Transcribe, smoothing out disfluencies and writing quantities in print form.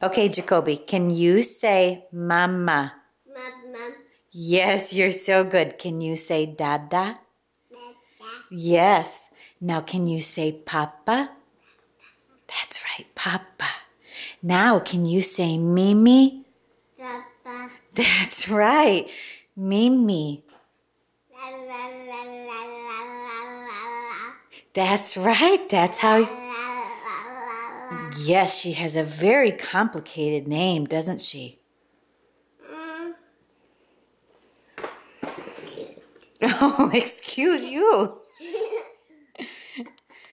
Okay, Jacoby, can you say mama? Mama. Yes, you're so good. Can you say dada? Dada. Yes. Now, can you say papa? That's right, papa. Now, can you say Mimi? Papa. That's right, Mimi. La la la la la la la. That's right. That's how. La la la la. Yes, she has a very complicated name, doesn't she? Oh, excuse you.